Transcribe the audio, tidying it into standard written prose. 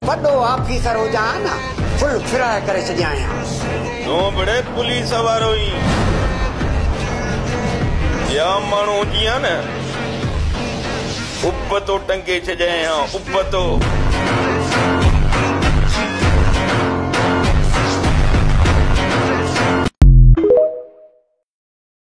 बड़ो ऑफिसर हो जा ना फुल फिराए करे छॾियां नो बड़े पुलिस वारो ही या माण्हू जीअं न उपतो टंगे छॾियां उपतो